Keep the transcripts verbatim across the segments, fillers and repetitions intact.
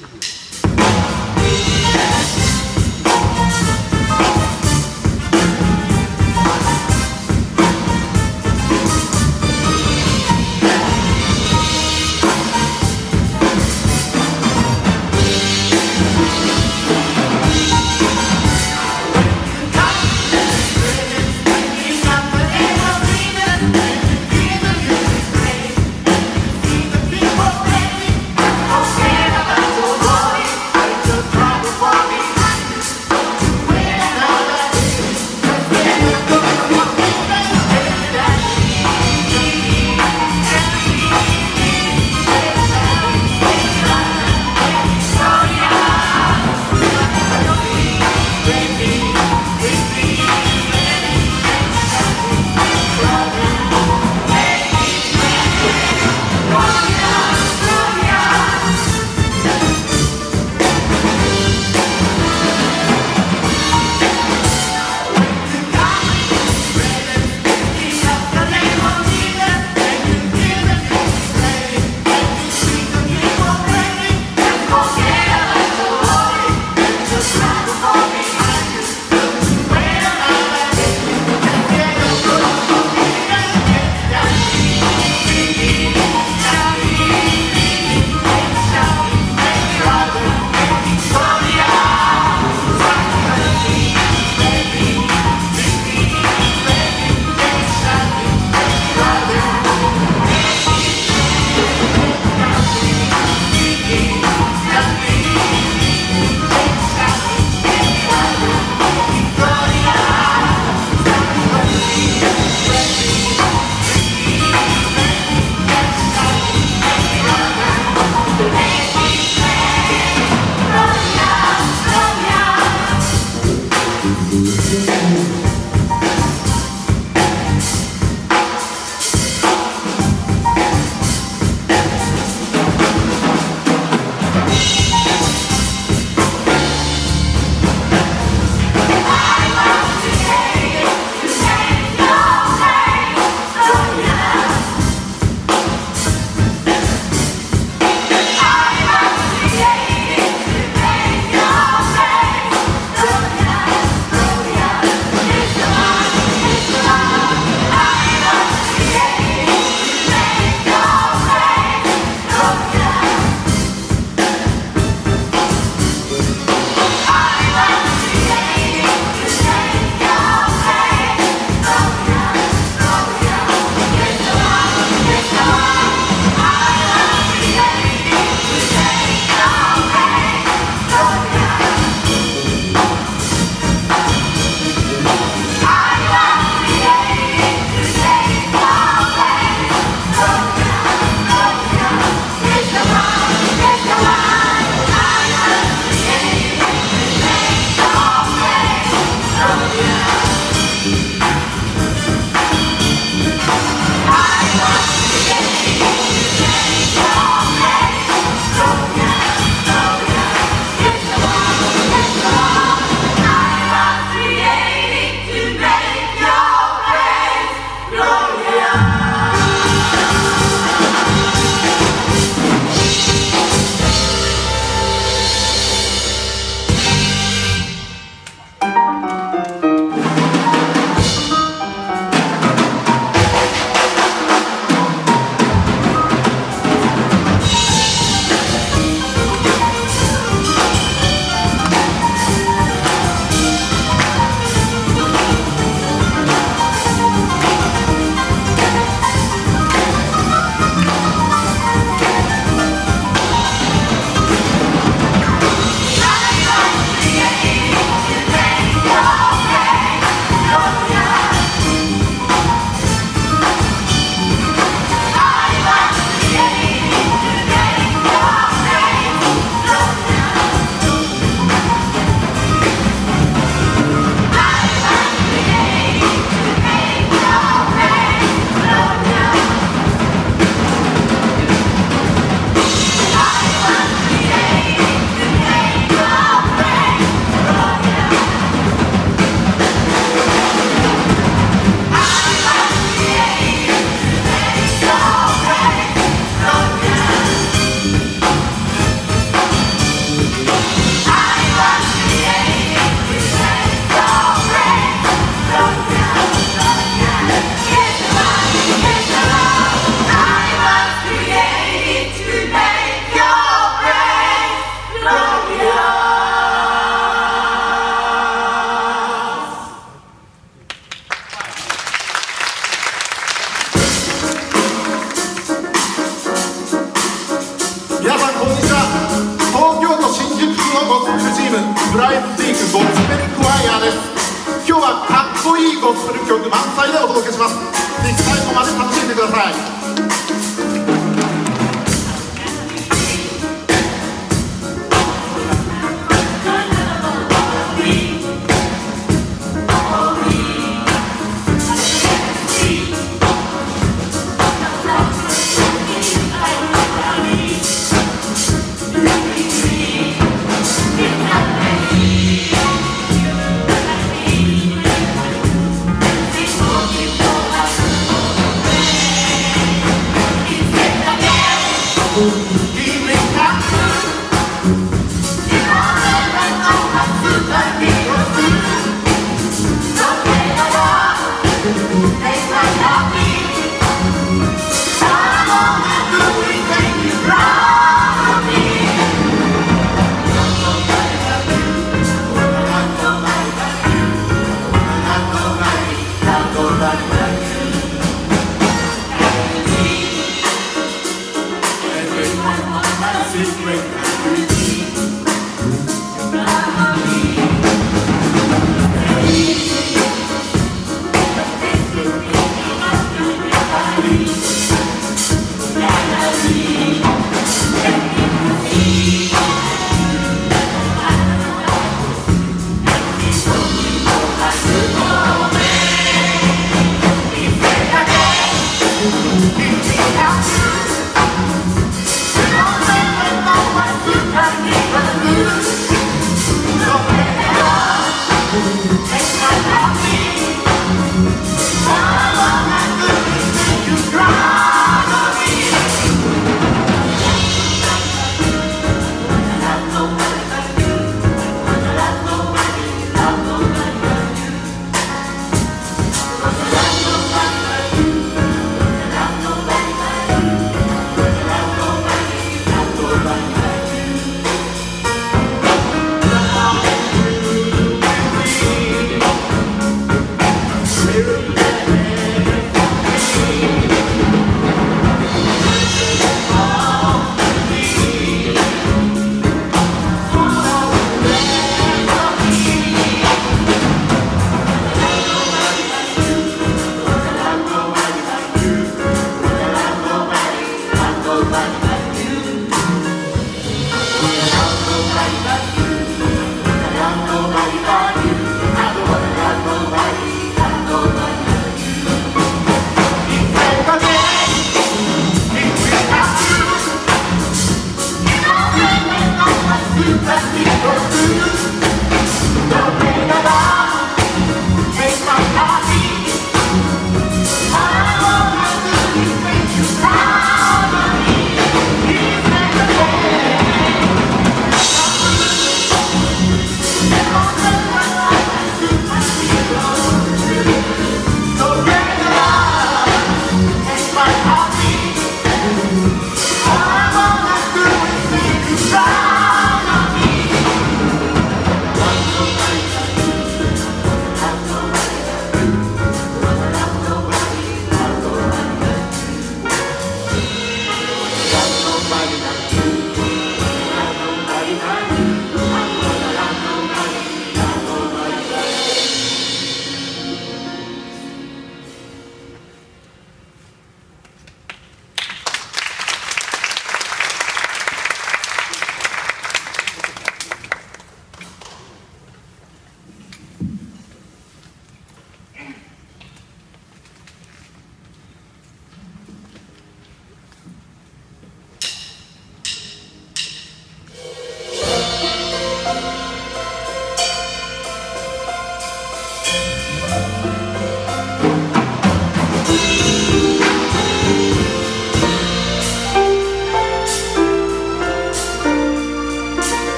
Oh, 皆さんこんにちは。東京都新宿区のゴスペルチームブライブティークゴスペルクワイアーです。今日はかっこいいゴスペル曲満載でお届けします。ぜひ最後まで楽しんでください。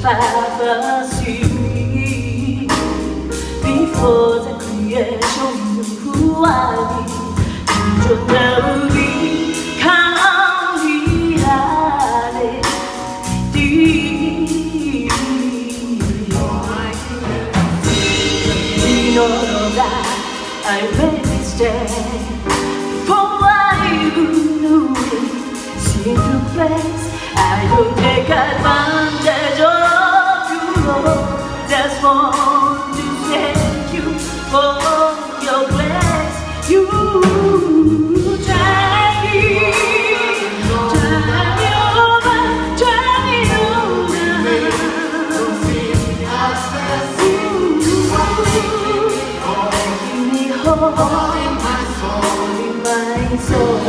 prophecy before the creation of reality. You'll never become reality. You know that I really stand for what you knew seem to place. I don't take advantage of you, Lord. Just want to thank you for your grace. You drive me, drive me over, drive me over. Give me hope in my soul, in my soul.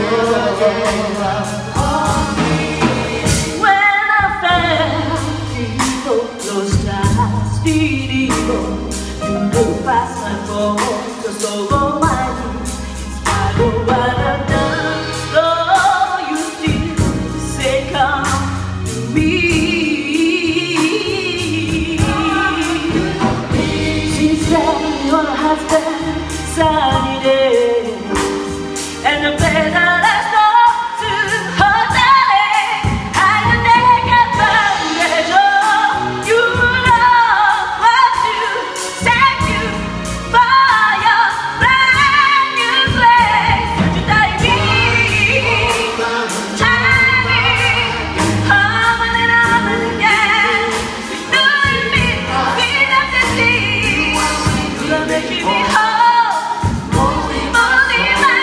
Past my faults are so almighty. In spite of what I've done, Lord, you still say come to me. She said your husband sunny days and the bed that I stole to her darling. I can take advantage of you, love, what you say. Keep me whole, only my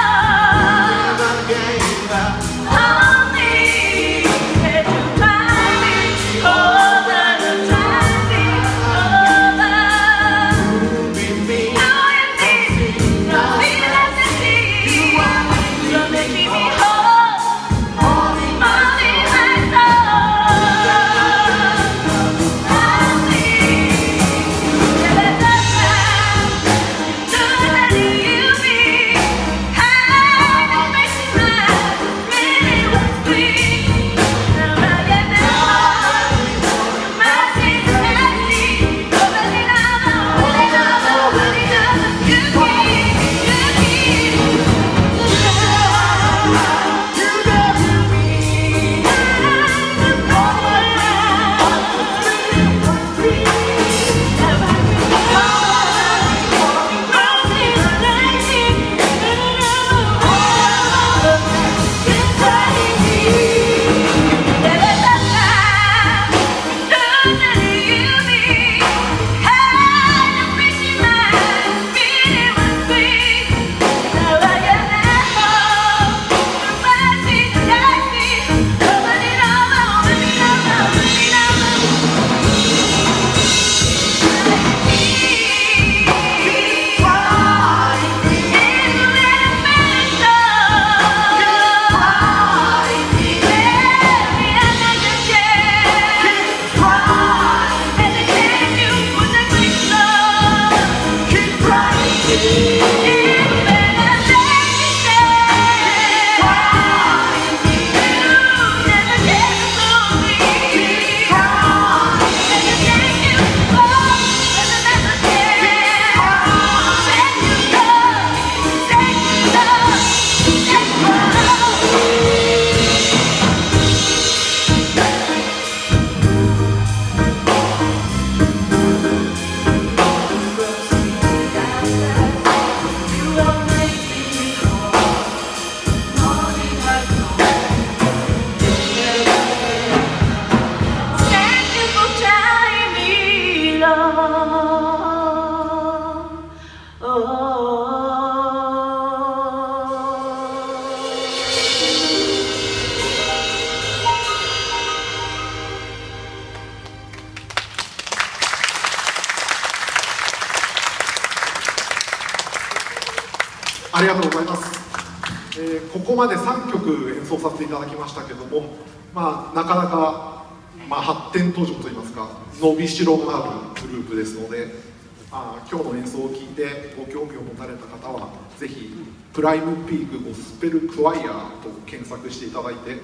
ありがとうございます、えー、ここまでさんきょく演奏させていただきましたけども、まあ、なかなか、まあ、発展途上といいますか伸びしろがあるグループですので、まあ、今日の演奏を聴いてご興味を持たれた方はぜひプライムピークゴスペルクワイアと検索していただいて、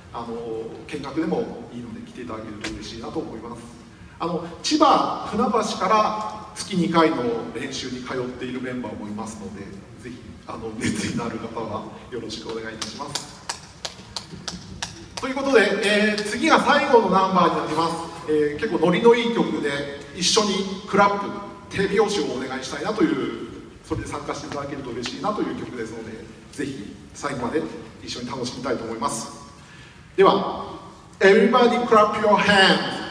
あの見学でもいいので来ていただけると嬉しいなと思います。あの千葉船橋から月にかいの練習に通っているメンバーもいますので、ぜひあの熱意のある方はよろしくお願いいたします。ということで、えー、次が最後のナンバーになります。えー、結構ノリのいい曲で一緒にクラップ手拍子をお願いしたいなという、それで参加していただけると嬉しいなという曲ですので、ぜひ最後まで一緒に楽しみたいと思います。では Everybody clap your hands。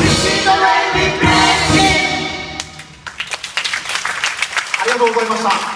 ありがとうございました。